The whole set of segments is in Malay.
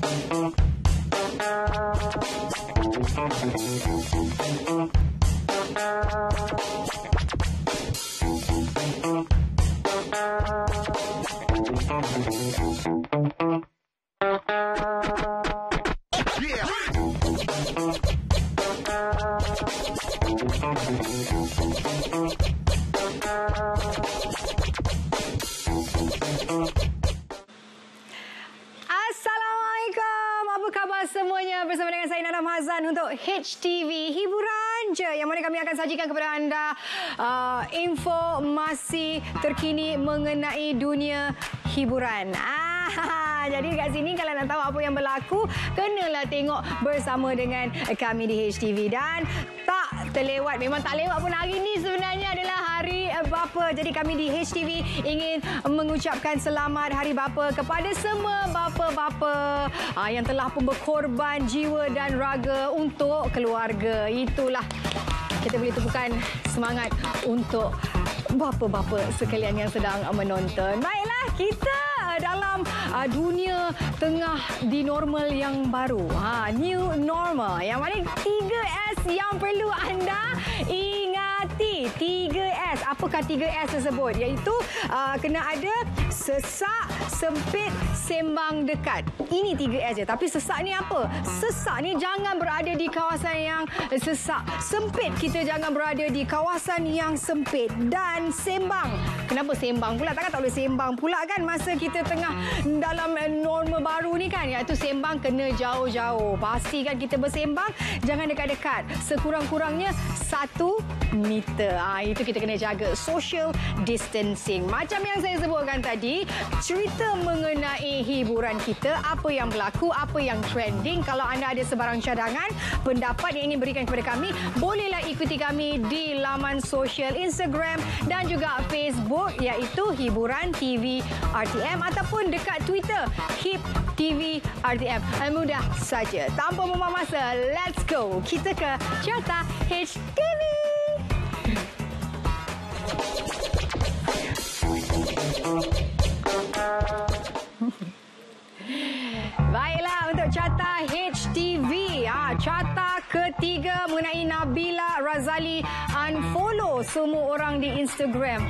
Assalamualaikum, apa khabar semuanya? Bersama dengan saya Nada Mazan untuk HTV Hiburan Je, yang mana kami akan sajikan kepada anda informasi terkini mengenai dunia hiburan. Jadi kat sini kalau nak tahu apa yang berlaku, kenalah tengok bersama dengan kami di HTV. Dan tak terlewat, memang tak lewat pun, hari ini sebenarnya adalah Hari Bapa. Jadi kami di HTV ingin mengucapkan selamat Hari Bapa kepada semua bapa-bapa yang telah pun berkorban jiwa dan raga untuk keluarga. Itulah kita boleh tepukan semangat untuk bapa-bapa sekalian yang sedang menonton. Baiklah, kita dalam dunia tengah di normal yang baru. New normal. Yang mana 3S yang perlu anda ingati. 3S. Apakah 3S tersebut? Iaitu kena ada sesak, sempit, sembang, dekat. Ini 3S je. Tapi sesak ni apa? Sesak ni jangan berada di kawasan yang sesak. Sempit, kita jangan berada di kawasan yang sempit. Dan sembang. Kenapa sembang pula? Takkan tak boleh sembang pula kan masa kita tengah dalam norma baru ni kan? Iaitu sembang kena jauh-jauh. Pastikan kita bersembang, jangan dekat-dekat. Sekurang-kurangnya 1 meter. Itu kita kena jaga. Social distancing. Macam yang saya sebutkan tadi, cerita mengenai hiburan kita, apa yang berlaku, apa yang trending. Kalau anda ada sebarang cadangan, pendapat yang ingin berikan kepada kami, bolehlah ikuti kami di laman sosial Instagram dan juga Facebook, iaitu Hiburan TV RTM, ataupun dekat Twitter HIP TV RTM. Mudah saja. Tanpa membuang masa, let's go. Kita ke Carta HTV. Baiklah, untuk carta HTV. Carta ketiga mengenai Nabila Razali unfollow semua orang di Instagram.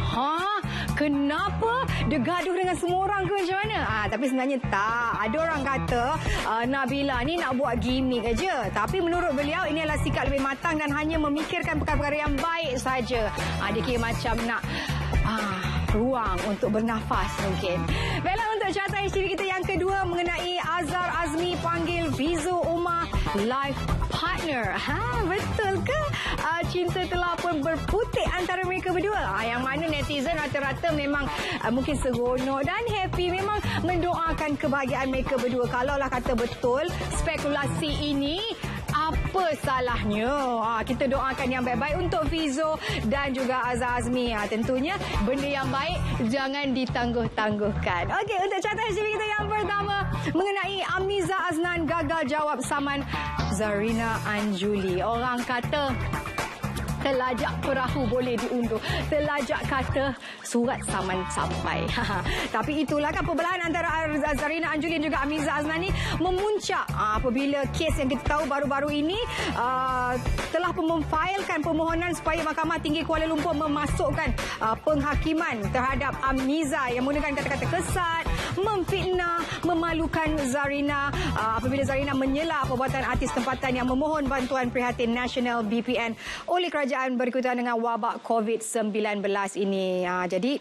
Kenapa? Dia gaduh dengan semua orang ke macam mana? Tapi sebenarnya tak. Ada orang kata Nabila ni nak buat gimmick aja. Tapi menurut beliau ini adalah sikap lebih matang dan hanya memikirkan perkara-perkara yang baik saja. Dia kira macam nak ruang untuk bernafas mungkin. Baiklah, untuk carta HTV kita yang kedua mengenai Azhar Azmi panggil Fizo Umar life partner. Betul ke? Cinta telah pun berputik antara mereka berdua. Yang mana netizen rata-rata memang mungkin seronok dan happy, memang mendoakan kebahagiaan mereka berdua. Kalaulah kata betul spekulasi ini, apa salahnya? Kita doakan yang baik-baik untuk Fizo dan juga Azhar Azmi. Tentunya benda yang baik jangan ditangguh-tangguhkan. Okey, untuk carta HTV kita yang pertama mengenai Amiza Aznan gagal jawab saman Zarina Anjuli. Orang kata telajak perahu boleh diunduh. Telajak kata surat saman sampai. Tapi itulah kan perbelahan antara Zarina Anjuli dan juga Amiza Aznan ni memuncak apabila kes yang kita tahu baru-baru ini telah memfailkan permohonan supaya Mahkamah Tinggi Kuala Lumpur memasukkan penghakiman terhadap Amiza yang menggunakan kata-kata kesat, memfitnah, memalukan Zarina apabila Zarina menyela perbuatan artis tempatan yang memohon bantuan prihatin nasional BPN oleh kerajaan berikutan dengan wabak COVID-19 ini. Jadi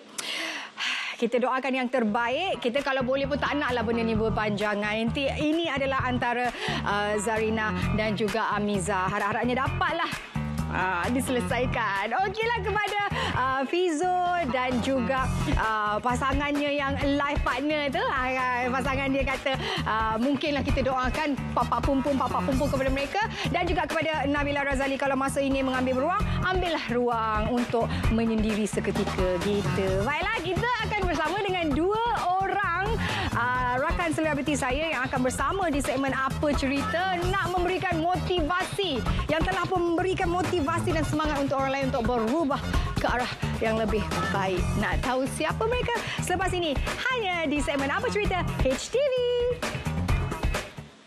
kita doakan yang terbaik. Kita kalau boleh pun tak naklah benda ni berpanjangan. Ini adalah antara Zarina dan juga Amiza. Harap-harapnya dapatlah diselesaikan. Okeylah, kepada Fizo dan juga pasangannya yang life partner tu, pasangan dia kata mungkinlah kita doakan papak pumpung kepada mereka. Dan juga kepada Nabila Razali, kalau masa ini mengambil ruang, ambillah ruang untuk menyendiri seketika gitu. Baiklah, kita akan bersama dengan dua orang rakan selebriti saya yang akan bersama di segmen Apa Cerita, nak memberikan motivasi, yang telah memberikan motivasi dan semangat untuk orang lain untuk berubah ke arah yang lebih baik. Nak tahu siapa mereka? Selepas ini hanya di segmen Apa Cerita HTV.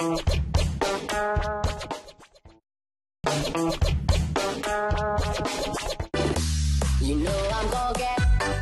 You know I'm gonna get.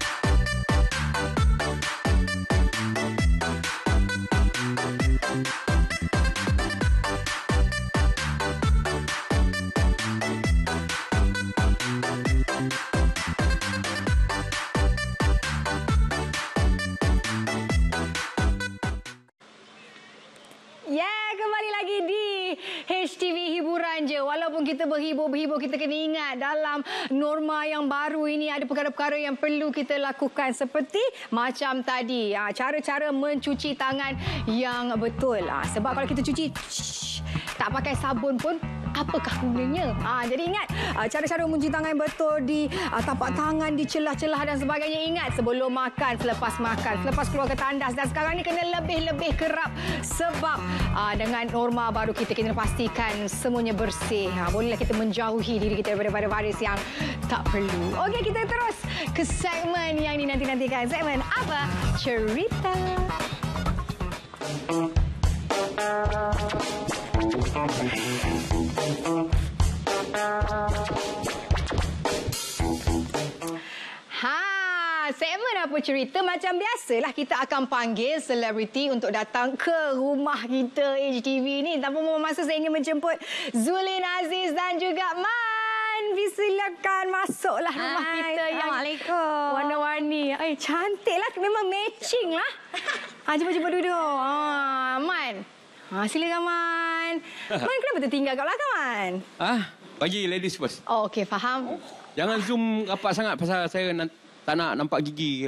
Kembali lagi di HTV Hiburan Je. Walaupun kita berhibur-hibur, kita kena ingat dalam norma yang baru ini ada perkara-perkara yang perlu kita lakukan. Seperti macam tadi, cara-cara mencuci tangan yang betul. Sebab kalau kita cuci tak pakai sabun pun, apakah gunanya? Jadi ingat cara-cara mencuci tangan yang betul di tapak tangan, di celah-celah dan sebagainya. Ingat sebelum makan, selepas makan, selepas keluar ke tandas. Dan sekarang ni kena lebih-lebih kerap sebab dengan norma baru kita kena pastikan semuanya bersih. Bolehlah kita menjauhi diri kita daripada virus yang tak perlu. Okey, kita terus ke segmen yang dinanti-nantikan. Segmen Apa Cerita? Segmen Apa Cerita, macam biasalah kita akan panggil selebriti untuk datang ke rumah kita HTV ni. Tanpa membuang masa, saya ingin menjemput Zulin Aziz dan juga Man. Silakan masuklah rumah kita yang warna-warni. Cantiklah, memang matching lah. Cuba duduk. Man. Silakan Man. Man, kenapa tertinggal kat belakang Man? Bagi ladies first. Oh, okey, faham. Jangan zoom rapat sangat pasal saya tak nak nampak gigi ke.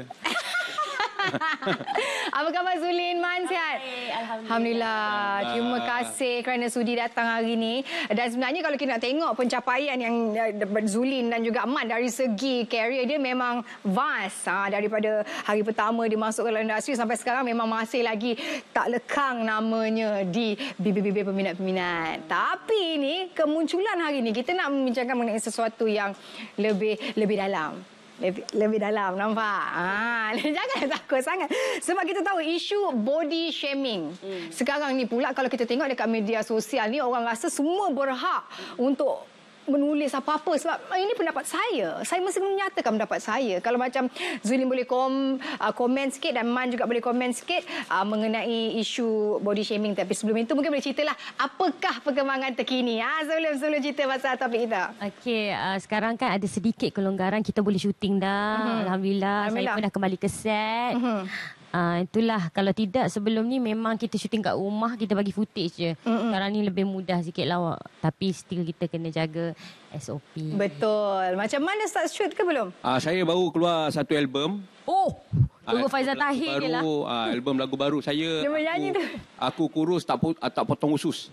Apa khabar Zulin? Man, sihat? Alhamdulillah. Terima kasih kerana sudi datang hari ini. Dan sebenarnya kalau kita nak tengok pencapaian yang Zulin dan juga Man dari segi career dia memang vast. Daripada hari pertama dia masuk ke industri sampai sekarang memang masih lagi tak lekang namanya di bibir-bibir peminat-peminat. Tapi ini kemunculan hari ini kita nak membincangkan mengenai sesuatu yang lebih dalam. Lebih dalam, nampak? Jangan takut sangat. Sebab kita tahu isu body shaming. Sekarang ni pula kalau kita tengok dekat media sosial ni, orang rasa semua berhak untuk menulis apa-apa. Sebab ini pendapat saya. Saya mesti menyatakan pendapat saya. Kalau macam Zulin boleh komen sikit dan Man juga boleh komen sikit mengenai isu body shaming. Tapi sebelum itu mungkin boleh ceritalah apakah perkembangan terkini sebelum cerita pasal topik kita. Okey, sekarang kan ada sedikit kelonggaran, kita boleh syuting dah. Alhamdulillah. Saya pun dah kembali ke set. Itulah, kalau tidak sebelum ni memang kita syuting kat rumah, kita bagi footage je. Sekarang ni lebih mudah sikit lah. Tapi still kita kena jaga SOP. Betul. Macam mana start shoot ke belum? Saya baru keluar satu album. Tunggu Faizal Tahir je lah. Album lagu baru saya. Dia menyanyi tu. Aku kurus tak potong usus.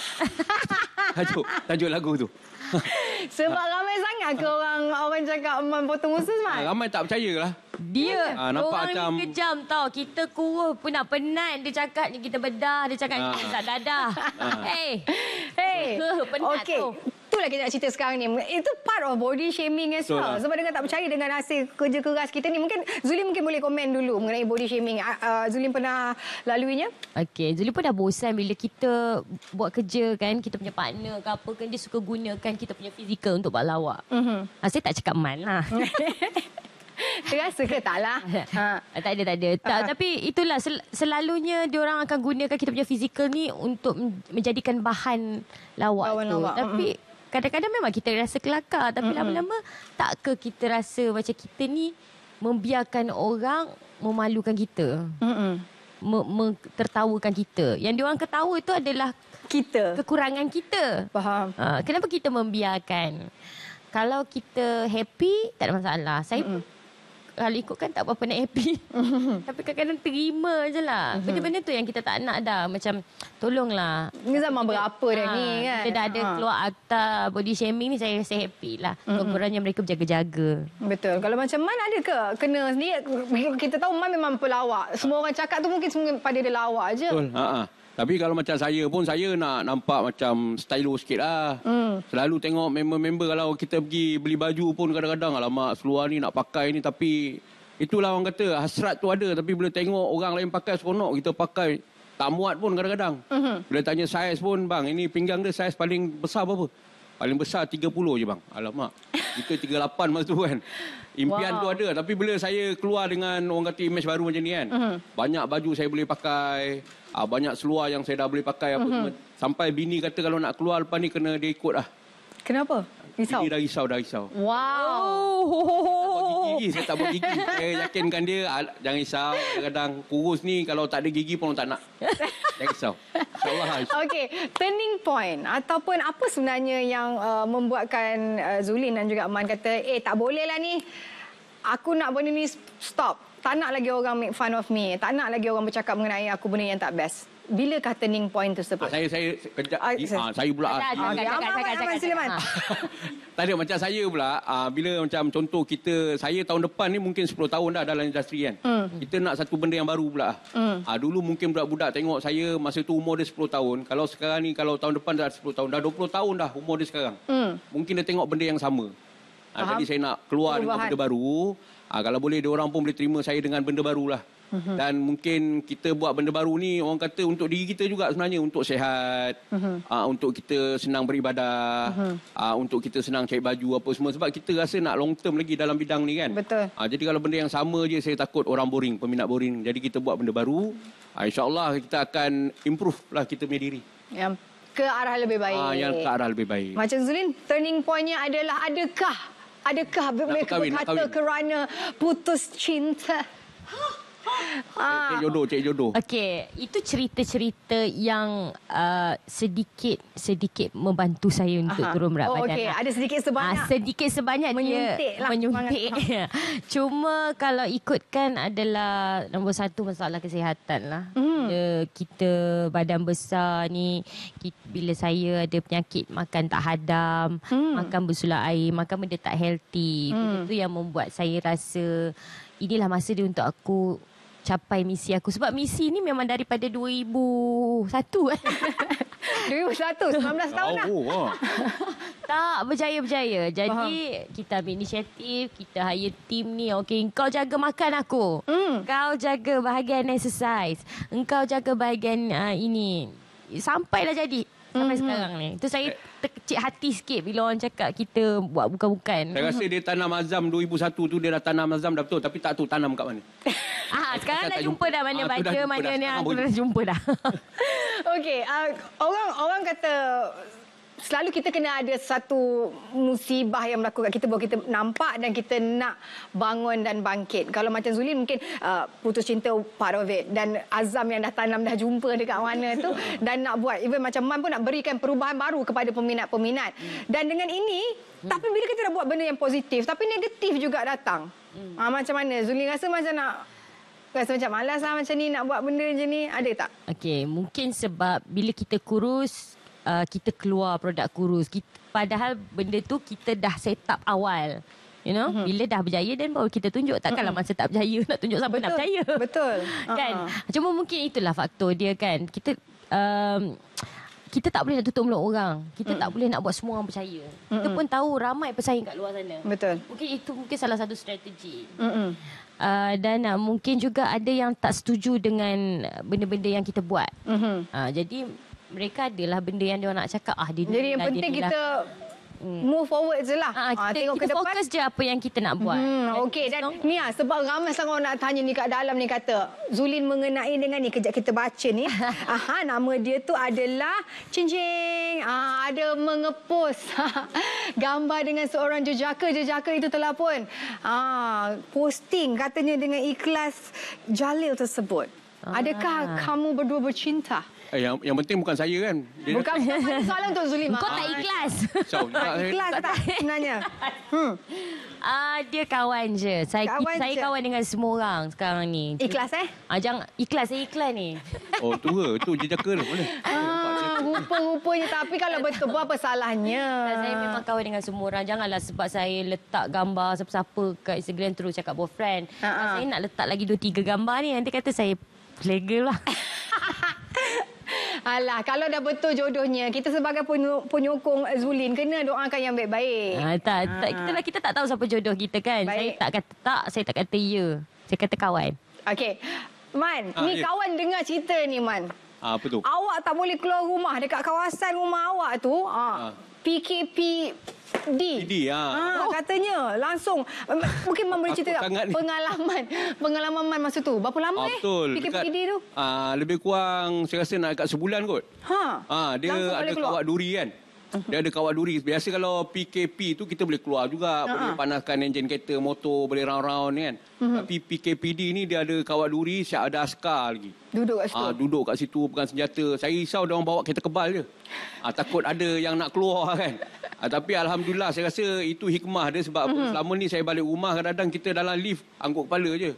Tajuk lagu tu. Sebab ramai sangat ke orang cakap potong usus, Man? Ramai tak percaya lah. Dia nampak orang macam ni kejam tau. Kita kurus pun nak penat. Dia cakap ni kita bedah. Dia cakap tak dadah. Hey. Penat tu. Itulah kita nak cerita sekarang ni. Itu part of body shaming as well. Sebab dengan tak percaya dengan hasil kerja keras kita ni. Zulin mungkin boleh komen dulu mengenai body shaming. Zulin pernah laluinya? Okey, Zulin pun dah bosan bila kita buat kerja kan. Kita punya partner ke apa kan, dia suka gunakan kita punya fizikal untuk buat lawak. Saya tak cakap Man lah. Terasa ke tak lah? Tak ada. Tapi itulah selalunya diorang akan gunakan kita punya fizikal ni untuk menjadikan bahan lawak tu. Tapi kadang-kadang memang kita rasa kelakar. Tapi lama-lama tak ke kita rasa macam kita ni membiarkan orang memalukan kita. Tertawakan kita. Yang diorang ketawa itu adalah kita, kekurangan kita. Faham. Kenapa kita membiarkan? Kalau kita happy, tak ada masalah. Saya kalau ikutkan tak apa-apa nak happy. Tapi kadang-kadang terima je lah. Benda-benda tu yang kita tak nak dah. Macam tolonglah. Ini zaman berapa dah ni kan? Kita dah ada keluar akta body shaming ni, saya rasa happy lah. Kurang-kurangnya mereka berjaga-jaga. Betul. Kalau macam Man ada ke? Kena sendiri. Kita tahu Man memang pelawak. Semua orang cakap tu mungkin semua pada dia lawak je. Betul. Tapi kalau macam saya pun, saya nak nampak macam stylo sikit lah. Selalu tengok member-member kalau kita pergi beli baju pun kadang-kadang, alamak seluar ni nak pakai ni. Tapi itulah orang kata hasrat tu ada. Tapi bila tengok orang lain pakai seronok, kita pakai. tak muat pun kadang-kadang. Bila tanya saiz pun, bang, ini pinggang dia saiz paling besar berapa? Paling besar 30 je bang. Alamak. Kita 38 masa tu kan. Impian tu ada. Tapi bila saya keluar dengan orang kata image baru macam ni kan. Banyak baju saya boleh pakai. Banyak seluar yang saya dah boleh pakai. Apa semua. Sampai bini kata kalau nak keluar lepas ni kena dia ikut lah. Kenapa? Risau? Bini dah risau. Wow. Saya tak buat gigi. Saya yakinkan dia, jangan risau. Kadang-kadang kurus ni kalau tak ada gigi pun orang tak nak. Jangan risau. InsyaAllah. Okey, turning point ataupun apa sebenarnya yang membuatkan Zulin dan juga Aman kata, tak boleh lah ni. Aku nak benda ni stop. Tak nak lagi orang make fun of me. Tak nak lagi orang bercakap mengenai aku benda yang tak best. Bilakah turning point tersebut? Saya kejap. Saya pula. Aman, silaman. Tak ada macam saya pula. Bila macam contoh saya tahun depan ni mungkin 10 tahun dah dalam industri kan. Kita nak satu benda yang baru pula. Dulu mungkin budak-budak tengok saya masa tu umur dia 10 tahun. Kalau sekarang ni, kalau tahun depan dah 10 tahun. Dah 20 tahun dah umur dia sekarang. Mungkin dia tengok benda yang sama. Jadi saya nak keluar dengan benda baru. Kalau boleh, dia orang pun boleh terima saya dengan benda baru lah. Dan mungkin kita buat benda baru ni, orang kata untuk diri kita juga sebenarnya, untuk sihat, untuk kita senang beribadah, untuk kita senang cari baju apa semua. Sebab kita rasa nak long term lagi dalam bidang ni kan. Betul. Jadi kalau benda yang sama je, saya takut orang boring, peminat boring. Jadi kita buat benda baru, InsyaAllah kita akan improve lah kita punya diri. Yang ke arah lebih baik. Yang ke arah lebih baik. Macam Zulin, turning point-nya adalah adakah berkata kerana putus cinta? Cik jodoh. Okey, itu cerita-cerita yang sedikit membantu saya untuk turun berat badan. Okey, ada sedikit sebanyak. Sedikit sebanyak menyuntik. Cuma kalau ikutkan adalah nombor satu masalah kesihatan lah. Kita badan besar ni, bila saya ada penyakit makan tak hadam, makan bersulap air, makan benda tak healthy. Itu yang membuat saya rasa inilah masa dia untuk aku capai misi aku. Sebab misi ni memang daripada 2001 2001, 19 tahun dah. Tak berjaya-berjaya. Jadi kita ambil inisiatif, kita hire team ni. Okey, kau jaga makan aku. Kau jaga bahagian exercise. Engkau jaga bahagian ini. Sampailah jadi. Sampai sekarang ni. Itu saya terkecil hati sikit bila orang cakap kita buat bukan-bukan. Saya rasa dia tanam azam 2001 tu, dia dah tanam azam dah betul. Tapi tak tahu tanam kat mana. Sekarang dah jumpa dah mana baca, mana ni. Aku dah jumpa dah. Okey, orang kata selalu kita kena ada satu musibah yang berlaku kat kita baru kita nampak dan kita nak bangun dan bangkit. Kalau macam Zulin mungkin putus cinta part of it, dan azam yang dah tanam dah jumpa dekat mana tu dan nak buat, even macam Man pun nak berikan perubahan baru kepada peminat-peminat. Dan dengan ini, tapi bila kita dah buat benda yang positif tapi negatif juga datang. Macam mana Zulin rasa rasa macam malas lah macam ni nak buat benda macam ni, ada tak? Okey, mungkin sebab bila kita kurus, kita keluar produk kurus. Padahal benda tu kita dah set up awal. You know, bila dah berjaya dan baru kita tunjuk. Takkanlah masa tak berjaya nak tunjuk sampai nak berjaya. Betul. Kan? Cuma mungkin itulah faktor dia kan. Kita tak boleh nak tutup mulut orang. Kita tak boleh nak buat semua orang percaya. Kita pun tahu ramai pesaing kat luar sana. Betul. Mungkin itu salah satu strategi. Dan mungkin juga ada yang tak setuju dengan benda-benda yang kita buat. Jadi mereka adalah benda yang dia nak cakap. Jadi yang penting kita move forward je lah. Tengok ke depan. Fokus je apa yang kita nak buat. Okey, dan ni sebab ramai sangat orang nak tanya ni kat dalam ni, kata Zulin mengenai dengan ni, kejap kita baca ni. Nama dia tu adalah cincing. Ada mengepost gambar dengan seorang jejaka itu telah pun posting katanya dengan ikhlas Jalil tersebut. Adakah kamu berdua bercinta? Yang penting bukan saya kan. Bukan soalan untuk Zulin. Kau tak ikhlas. Ikhlas tak sebenarnya? Dia kawan je. Saya kawan dengan semua orang sekarang ni. Ikhlas Jangan ikhlas, saya iklan ni. Tu ke? Tu jejaka tu boleh. Rupa-rupanya. Tapi kalau betul buat apa salahnya? Saya memang kawan dengan semua orang. Janganlah sebab saya letak gambar siapa-siapa kat Instagram terus cakap boyfriend. Saya nak letak lagi 2-3 gambar ni. Nanti kata saya playgirl lah. Alah, kalau dah betul jodohnya, kita sebagai penyokong Zulin kena doakan yang baik-baik. Kita tak tahu siapa jodoh kita kan. Baik. Saya tak kata tak, saya tak kata ya. Saya kata kawan. Okey. Man, ni kawan dengar cerita ni, Man. Apa tu? Awak tak boleh keluar rumah dekat kawasan rumah awak tu. PKP PD, katanya langsung mungkin Man boleh cerita sangat ni. pengalaman Man masa tu. Berapa lama betul. PKPD tu? Lebih kurang saya rasa nak dekat sebulan kot. Dia ada kawat duri kan. Dia ada kawat duri. Biasa kalau PKP tu kita boleh keluar juga, boleh panaskan enjin kereta, motor, boleh round-round kan. Tapi PKPD ni dia ada kawat duri, siap ada askar lagi. Duduk kat situ. Duduk kat situ pegang senjata. Saya risau dia orang bawa kereta kebal je. Takut ada yang nak keluar kan. Tapi alhamdulillah saya rasa itu hikmah dia sebab selama ni saya balik rumah kadang-kadang kita dalam lift angkut kepala je.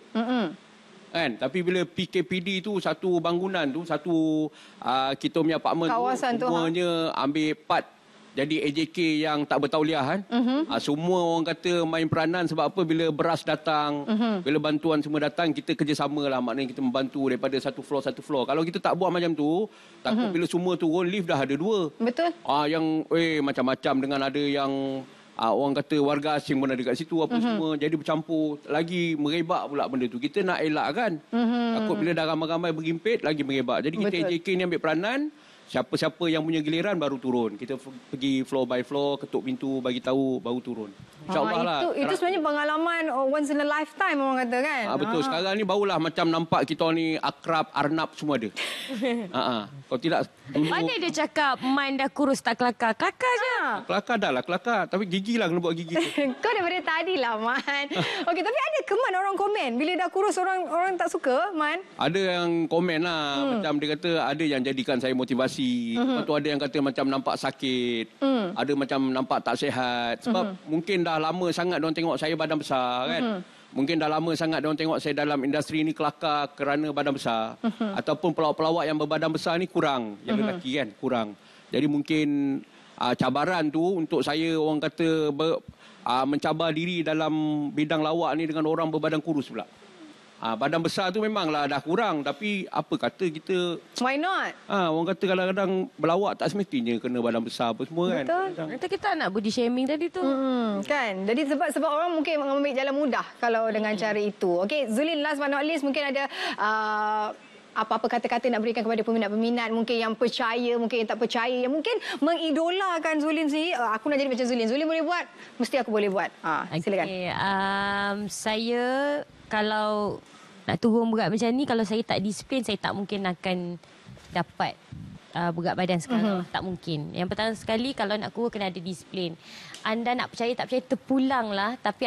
Kan? Tapi bila PKPD tu satu bangunan tu, satu kita punya apartmen kawasan tu semuanya ambil part jadi AJK yang tak bertauliah kan. Semua orang kata main peranan sebab apa bila beras datang, bila bantuan semua datang, kita kerjasama lah. Maknanya kita membantu daripada satu floor. Kalau kita tak buat macam tu, takut bila semua turun lift dah ada 2. Betul. Yang macam-macam dengan ada yang orang kata warga asing pun ada kat situ apa semua. Jadi bercampur. Lagi merebak pula benda tu. Kita nak elak kan. Takut bila dah ramai-ramai berhimpit, lagi merebak. Jadi kita AJK ni ambil peranan. Siapa-siapa yang punya giliran baru turun. Kita pergi floor by floor, ketuk pintu, bagi tahu, baru turun. InsyaAllah lah. Itu sebenarnya pengalaman once in a lifetime orang kata kan. Betul. Sekarang ni barulah macam nampak kita ni akrab, arnab semua ada. Kalau tidak dulu... Mana dia cakap Man dah kurus tak kelakar? Kelakar je. Kelakar dah lah, kelakar. Tapi gigi lah kena buat gigi. Kau daripada tadi lah Man. Okey, tapi ada ke Man orang komen bila dah kurus orang tak suka Man? Ada yang komen lah. Macam dia kata ada yang jadikan saya motivasi. Lepas tu ada yang kata macam nampak sakit. Ada macam nampak tak sihat. Sebab mungkin dah lama sangat diorang tengok saya badan besar kan. Mungkin dah lama sangat diorang tengok saya dalam industri ni kelakar kerana badan besar. Ataupun pelawak-pelawak yang berbadan besar ni kurang. Yang lelaki kan kurang. Jadi mungkin cabaran tu untuk saya orang kata mencabar diri dalam bidang lawak ni dengan orang berbadan kurus pula. Badan besar tu memanglah dah kurang. Tapi apa kata kita... Why not? Orang kata kadang-kadang berlawak tak semestinya kena badan besar apa semua kan. Betul. Kita nak body shaming tadi tu. Kan? Jadi sebab orang mungkin mengambil jalan mudah kalau dengan cara itu. Okey, Zulin, last but not least, mungkin ada... apa-apa kata-kata nak berikan kepada peminat-peminat mungkin yang percaya, mungkin yang tak percaya, yang mungkin mengidolakan Zulin sendiri. Aku nak jadi macam Zulin. Zulin boleh buat, mesti aku boleh buat. Silakan. Saya kalau nak turun berat macam ni, kalau saya tak disiplin, saya tak mungkin akan dapat berat badan sekarang. Tak mungkin. Yang pertama sekali, kalau nak kurus kena ada disiplin. Anda nak percaya tak percaya, terpulang lah. Tapi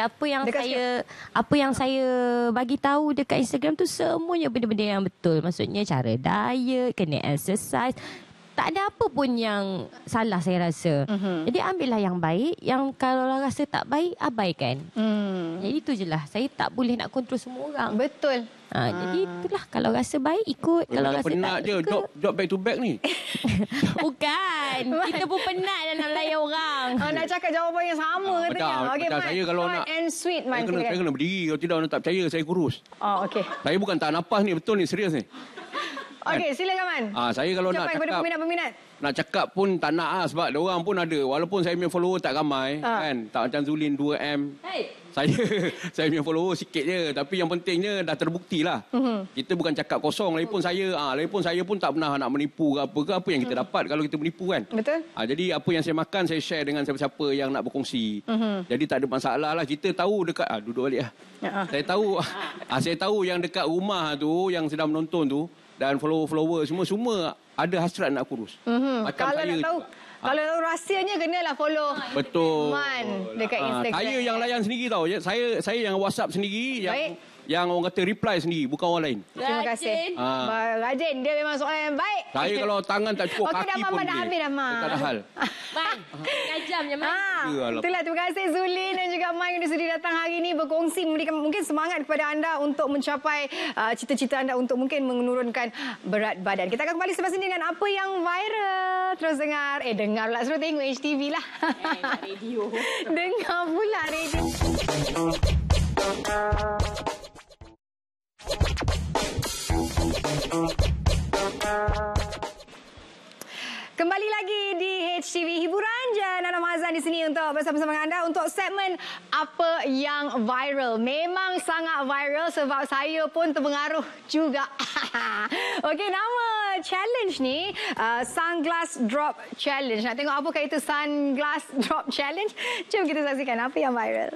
apa yang saya bagi tahu dekat Instagram tu semuanya benda-benda yang betul. Maksudnya cara diet, kena exercise. Tak ada apa pun yang salah saya rasa. Jadi ambillah yang baik. Yang kalau rasa tak baik, abaikan. Jadi itu je lah. Saya tak boleh nak kontrol semua orang. Betul. Jadi itulah. Kalau rasa baik, ikut. Kalau rasa penat tak je. ikut. Job back to back ni. Bukan. Kita pun penat dan nak layan orang. Nak cakap jawapan yang sama katanya. Okey, Man. Saya kalau Short nak... and sweet, Man. Saya kena berdiri. Kalau tidak, orang tak percaya saya kurus. Okey. Saya bukan tak nafas ni. Betul ni. Serius ni. Okey, silakan Man. Saya kalau nak kepada cakap, peminat-peminat. Nak cakap pun tak nak lah sebab orang pun ada. Walaupun saya punya follower tak ramai kan. Tak macam Zulin 2M. Saya punya follower sikit je. Tapi yang pentingnya dah terbukti lah. Kita bukan cakap kosong. Lagipun saya pun tak pernah nak menipu ke apa yang kita dapat kalau kita menipu kan. Betul. Jadi apa yang saya makan saya share dengan siapa-siapa yang nak berkongsi. Jadi tak ada masalah lah. Kita tahu dekat duduk balik lah. Saya tahu yang dekat rumah tu yang sedang menonton tu dan follower semua ada hasrat nak kurus. Macam kalau saya nak tahu, kalau tahu rahsianya kenalah follow. Betul. Man dekat Instagram. Saya yang layan sendiri tau. Saya yang WhatsApp sendiri, yang orang kata reply sendiri, bukan orang lain. Terima kasih. Rajin. Dia memang soalan yang baik. Saya kalau tangan tak cukup, Okey, kaki pun dah habis dah, Man. tak ada hal. Man, jam je, Man. Itulah, terima kasih Zulin dan juga Man yang sudah datang hari ini berkongsi, memberikan mungkin semangat kepada anda untuk mencapai cita-cita anda untuk mungkin menurunkan berat badan. Kita akan kembali selepas ini dengan apa yang viral. Terus dengar. Dengar pula. Suruh tengok HTV lah. Radio. Dengar pula radio. Kembali lagi di HTV Hiburan je. Nana Mazan di sini untuk bersama-sama dengan anda untuk segmen Apa Yang Viral. Memang sangat viral sebab saya pun terpengaruh juga. Okey, nama challenge ni, Sunglass Drop Challenge. Nak tengok apakah itu Sunglass Drop Challenge? Jom kita saksikan apa yang viral.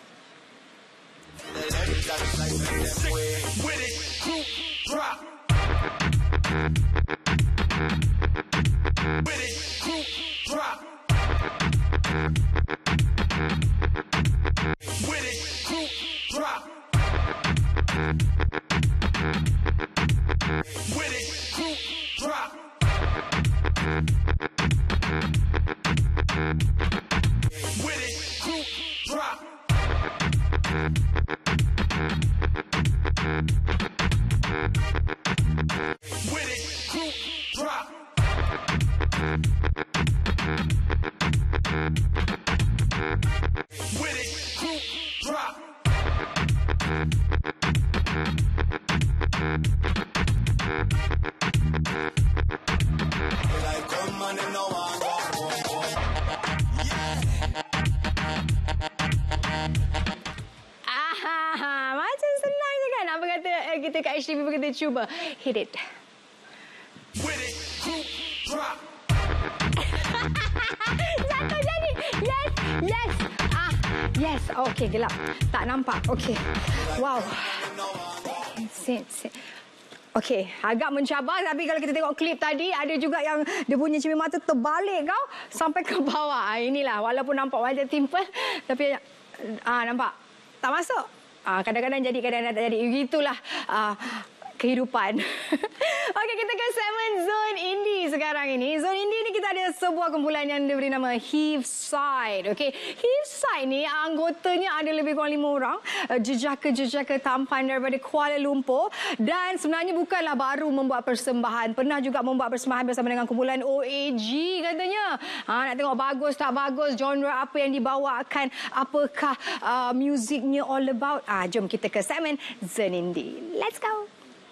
Macam senang je kan? Apa kata kita kat HTV pun kita cuba. Hit it. Jatuh jadi. Yes. Yes. Yes. Okey, gelap. Tak nampak. Okey. Wow. Okey, agak mencabar tapi kalau kita tengok klip tadi ada juga yang dia punya cermin mata terbalik kau sampai ke bawah. Inilah walaupun nampak macam simple tapi nampak tak masuk. Kadang-kadang jadi, kadang-kadang tak jadi. Begitulah kehidupan. Okey, kita ke segmen Zone Indie sekarang ini. Zone Indie ni kita ada sebuah kumpulan yang diberi nama Hillside. Okey, Hillside ni anggotanya ada lebih kurang 5 orang. Jejaka-jejaka tampan daripada Kuala Lumpur. Dan sebenarnya bukanlah baru membuat persembahan. Pernah juga membuat persembahan bersama dengan kumpulan OAG katanya. Nak tengok bagus tak bagus, genre apa yang dibawakan, apakah muziknya all about. Jom kita ke segmen Zone Indie. Let's go.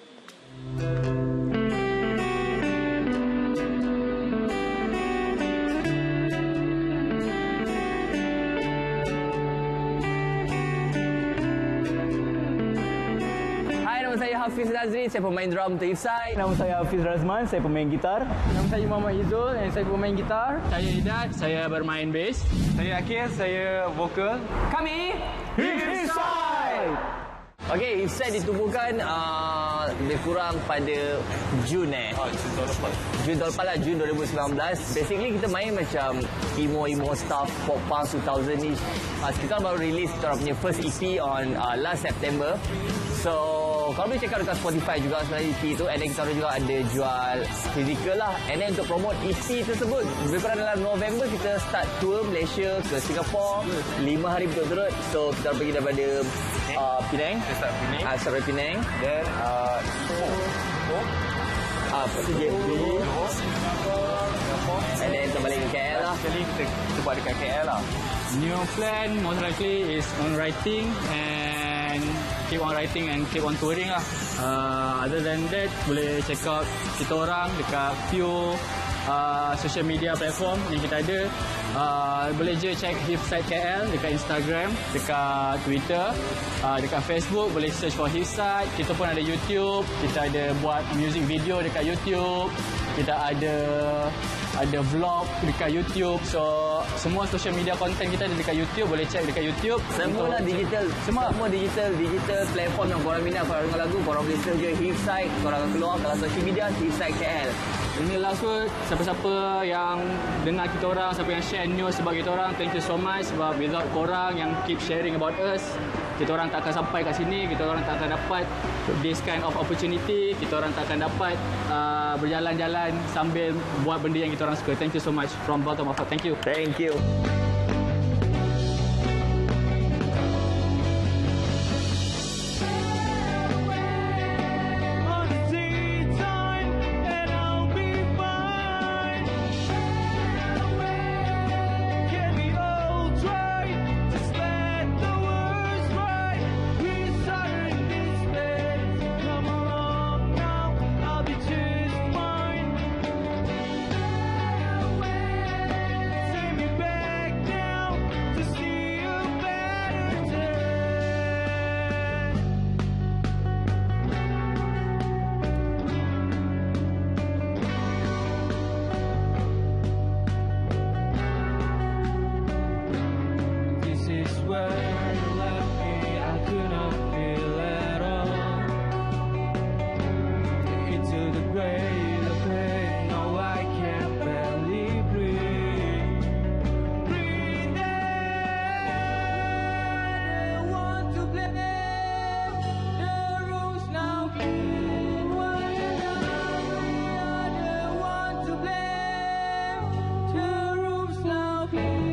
Nama saya Hafiz Nazri, saya pemain drum untuk Hillside. Nama saya Hafiz Razman, saya pemain gitar. Nama saya Muhammad Izul dan saya pemain gitar. Saya Idat, saya bermain bass. Saya Akil, saya vokal. Kami Hillside. Okey, Hillside ditubuhkan lebih kurang pada Jun Jun tahun lepas lah, Jun 2019. Basically kita main macam emo stuff, pop punk 2000-ish. Kita baru release kita punya first EP on last September. So kalau boleh check out dekat Spotify juga sebenarnya EP tu. And then kita juga ada jual physical lah. And then untuk promote EP tersebut, lebih kurang dalam November kita start tour Malaysia ke Singapore 5 hari berturut-turut. So kita pergi daripada Penang. Start dari Penang. Then and then kita balik ke KL lah. Sekali kita buat dekat KL lah. New plan most likely is on writing and keep on writing and keep on touring lah. Other than that, boleh check out kita orang dekat few social media platform yang kita ada. Boleh je check Hillside KL dekat Instagram, dekat Twitter, dekat Facebook. Boleh search for Hillside. Kita pun ada YouTube. Kita ada buat music video dekat YouTube. Kita ada vlog dekat YouTube. So semua social media content kita ada dekat YouTube. Boleh check dekat YouTube. Semua lah digital. Semua digital platform yang korang minat. Korang dengar lagu, korang boleh search je Hillside. Korang keluar kalau social media Hillside KL. Inilah siapa-siapa yang dengar kita orang, siapa yang share news sebab kita orang, thank you so much. Sebab without korang yang keep sharing about us, kita orang tak akan sampai kat sini. Kita orang tak akan dapat this kind of opportunity. Kita orang tak akan dapat berjalan-jalan sambil buat benda yang kita orang suka. Thank you so much from bottom of heart. Thank you. Thank you. away the pain. No, I can barely breathe. I want to blame the rules now. I don't want to blame the rules now.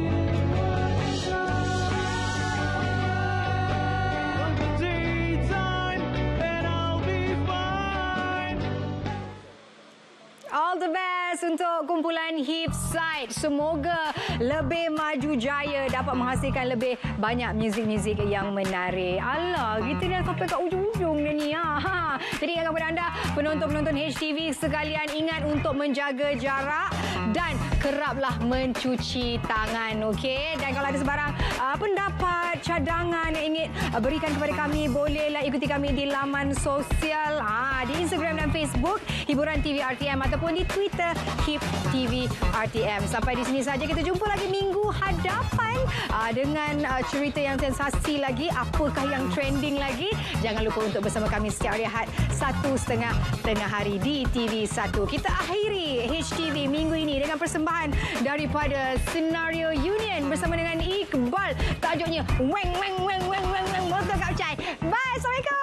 All the best untuk kumpulan Hipside. Semoga lebih maju jaya, dapat menghasilkan lebih banyak muzik-muzik yang menarik. Alah, kita dah sampai kat ujung-ujung dah ni. Jadi ingatkan kepada anda, penonton-penonton HTV sekalian, ingat untuk menjaga jarak dan keraplah mencuci tangan, okey? Dan kalau ada sebarang pendapat, cadangan yang ingin berikan kepada kami, bolehlah ikuti kami di laman sosial di Instagram dan Facebook Hiburan TV RTM ataupun di Twitter HIP TV RTM. Sampai di sini saja, kita jumpa lagi minggu hadapan dengan cerita yang sensasi lagi. Apakah yang trending lagi? Jangan lupa untuk bersama kami setiap hari Ahad 1:30 tengah hari di TV1. Kita akhiri HTV minggu ini dengan persembahan daripada Senario Union bersama dengan Iqbal. Tajuknya Weng Weng Weng Weng Weng Weng Motor Kapcai. Bye, Assalamualaikum.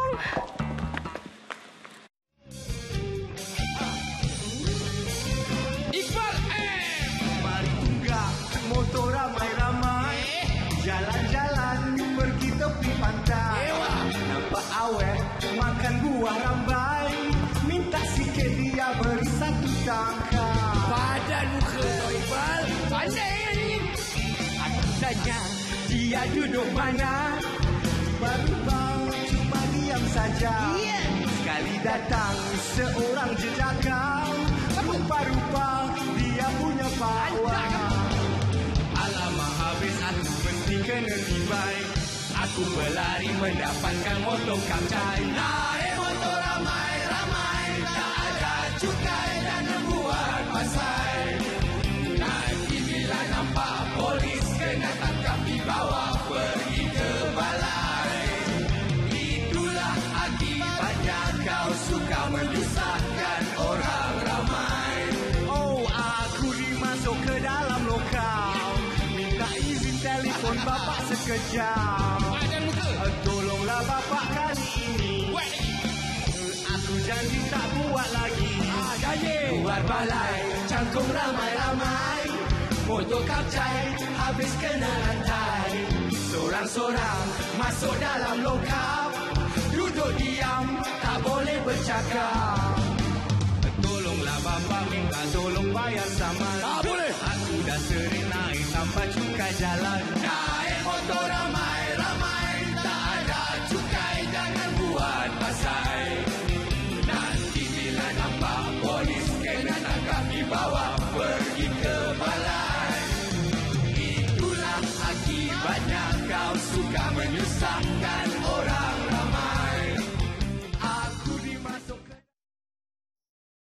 Motor ramai-ramai, jalan-jalan pergi tepi pantai. Nampak awet makan buah rambai, minta sikit dia beri satu tangkai. Badan muka Iqbal pandai ni. Aku tanya dia duduk mana, baru cuma diam saja. Sekali datang seorang jejaka, rupa-rupa dia punya power. Alamak, habis aku mesti kena tibai. Aku berlari mendapatkan motor Kapcai. Naik motor ramai-ramai, tak ada cukai dan membuat pasai. Nanti bila nampak polis, kena tangkap dibawa pergi ke balai. Itulah akibatnya kau suka menyusahkan orang ramai. Oh, aku dimasuk ke dalam lokal, minta izin telefon bapak sekejap. Tolonglah bapak kali ini, aku janji tak buat lagi. Keluar balai, cangkung ramai-ramai, motor Kapcai habis kena rantai. Sorang-sorang masuk dalam lokap, duduk diam tak boleh bercakap. Tolonglah bapak, minta tolong bayar saman. Tak boleh. Aku dah sering naik tanpa cukai jalan. Naik